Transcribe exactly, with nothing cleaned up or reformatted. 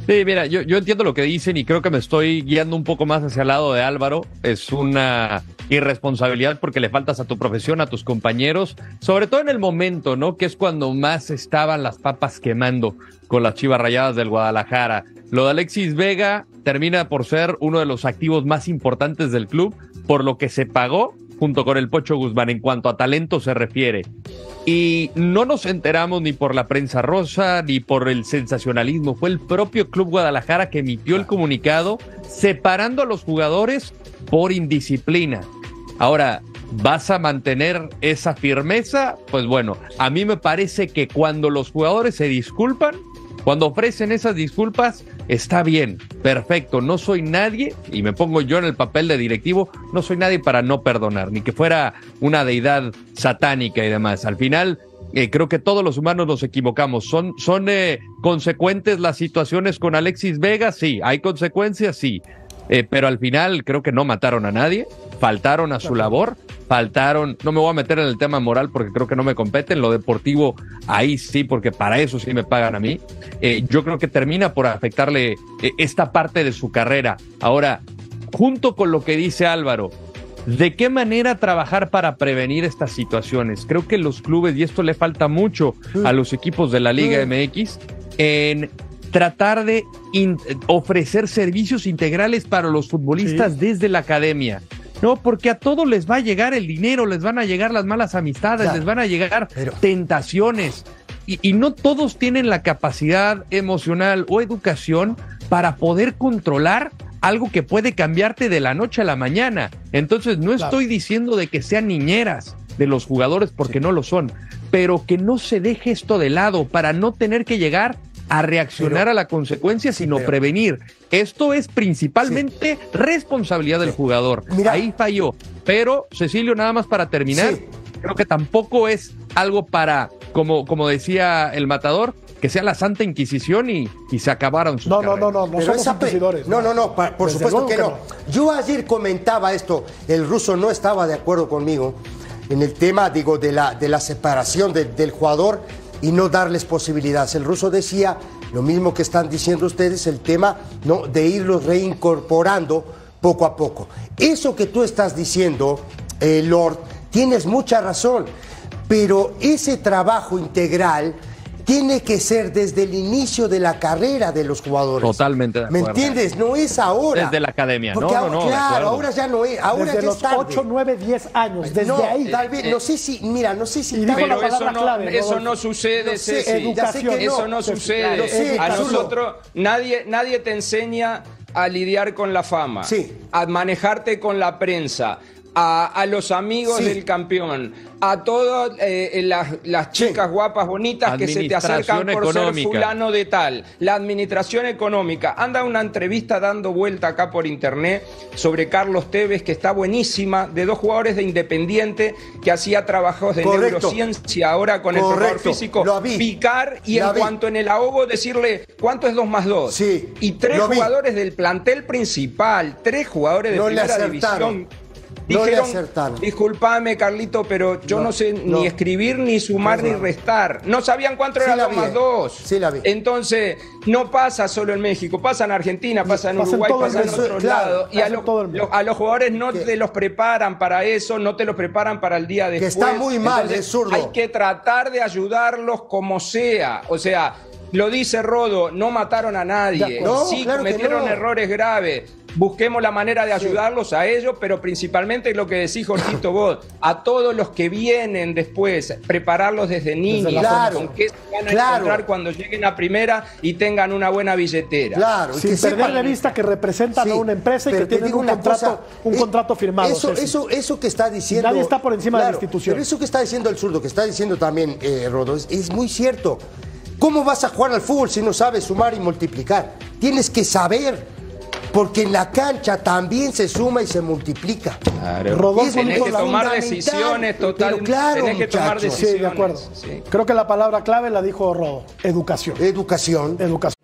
Sí, mira, yo, yo entiendo lo que dicen y creo que me estoy guiando un poco más hacia el lado de Álvaro. Es una irresponsabilidad porque le faltas a tu profesión, a tus compañeros, sobre todo en el momento, ¿no? Que es cuando más estaban las papas quemando con las Chivas Rayadas del Guadalajara. Lo de Alexis Vega termina por ser uno de los activos más importantes del club, por lo que se pagó junto con el Pocho Guzmán en cuanto a talento se refiere. Y no nos enteramos ni por la prensa rosa ni por el sensacionalismo. Fue el propio Club Guadalajara que emitió el comunicado separando a los jugadores por indisciplina. Ahora, ¿vas a mantener esa firmeza? Pues bueno, a mí me parece que cuando los jugadores se disculpan, cuando ofrecen esas disculpas, está bien, perfecto. No soy nadie, y me pongo yo en el papel de directivo, no soy nadie para no perdonar, ni que fuera una deidad satánica y demás. Al final, eh, creo que todos los humanos nos equivocamos. ¿Son, son eh, consecuentes las situaciones con Alexis Vega? Sí. ¿Hay consecuencias? Sí. Eh, pero al final creo que no mataron a nadie, faltaron a su labor, faltaron, no me voy a meter en el tema moral porque creo que no me compete, en lo deportivo ahí sí, porque para eso sí me pagan a mí. Eh, yo creo que termina por afectarle eh, esta parte de su carrera. Ahora, junto con lo que dice Álvaro, ¿de qué manera trabajar para prevenir estas situaciones? Creo que los clubes, y esto le falta mucho a los equipos de la Liga M X, en tratar de in- ofrecer servicios integrales para los futbolistas sí. desde la academia. No, porque a todos les va a llegar el dinero, les van a llegar las malas amistades, claro, les van a llegar pero... tentaciones. Y, y no todos tienen la capacidad emocional o educación para poder controlar algo que puede cambiarte de la noche a la mañana. Entonces, no claro. estoy diciendo de que sean niñeras de los jugadores, porque sí. no lo son, pero que no se deje esto de lado para no tener que llegar a reaccionar pero, a la consecuencia, sino pero, prevenir. Esto es principalmente sí. responsabilidad del sí. jugador. Mira, ahí falló. Pero, Cecilio, nada más para terminar, sí. creo que tampoco es algo para, como, como decía el Matador, que sea la Santa Inquisición y, y se acabaron sus No, carreras. no, no, no, no somos inquisidores. No, no, no, pa, por Desde supuesto que, que no. no. Yo ayer comentaba esto, el ruso no estaba de acuerdo conmigo en el tema, digo, de la, de la separación de, del jugador y no darles posibilidades. El ruso decía lo mismo que están diciendo ustedes, el tema, ¿no?, de irlos reincorporando poco a poco. Eso que tú estás diciendo, eh, Lord, tienes mucha razón, pero ese trabajo integral tiene que ser desde el inicio de la carrera de los jugadores. Totalmente de acuerdo. ¿Me entiendes? No es ahora. Desde la academia. Porque no, ahora, no, no. Claro, ahora ya no es. Ahora desde ya los es tarde. ocho, nueve, diez años. Desde no, ahí. Tal vez, Eh, no sé si, mira, no sé si... Y dijo pero la palabra eso no, clave, eso no sucede, no sé, Ceci. educación. No, Eso no sucede. Lo sé, a Carulo. nosotros, nadie, nadie te enseña a lidiar con la fama, sí. a manejarte con la prensa, a, a los amigos sí. del campeón, a todas eh, las, las chicas sí. guapas, bonitas que se te acercan por económica. ser fulano de tal. La administración económica. Anda una entrevista dando vuelta acá por internet sobre Carlos Tevez, que está buenísima, de dos jugadores de Independiente que hacía trabajos de Correcto. neurociencia ahora con Correcto. el preparador físico. Picar y La en vi. cuanto en el ahogo decirle ¿cuánto es dos más dos? Sí. Y tres jugadores del plantel principal, tres jugadores de no primera división. Dijeron, no disculpame, Carlito, pero yo no, no sé no. ni escribir, ni sumar, no, no. ni restar. No sabían cuánto sí era dos más dos. Sí la vi. Entonces, no pasa solo en México, pasa en Argentina, pasa en Uruguay, pasa en otros claro, lados. Y a, lo, lo, a los jugadores no ¿Qué? te los preparan para eso, no te los preparan para el día después. Que está muy mal, Entonces, es zurdo. Hay que tratar de ayudarlos como sea. O sea, lo dice Rodo, no mataron a nadie. No, sí claro cometieron no. errores graves. Busquemos la manera de ayudarlos sí. a ellos, pero principalmente lo que decís, Jorgito, vos, a todos los que vienen después, prepararlos desde niños, claro, con qué se van a claro. encontrar cuando lleguen a primera y tengan una buena billetera. Claro, sin perder de vista que representan sí, a una empresa y que tienen un contrato, cosa, un eh, contrato firmado. Eso, eso, eso que está diciendo... Nadie está por encima claro, de la institución. Pero eso que está diciendo el zurdo, que está diciendo también eh, Rodo, es, es muy cierto. ¿Cómo vas a jugar al fútbol si no sabes sumar y multiplicar? Tienes que saber... Porque en la cancha también se suma y se multiplica. Claro. Rodolfo, tenés que tomar decisiones total. Claro, tenés que tomar decisiones. Sí, de acuerdo. Sí. Creo que la palabra clave la dijo Rodo. Educación. Educación. Educación.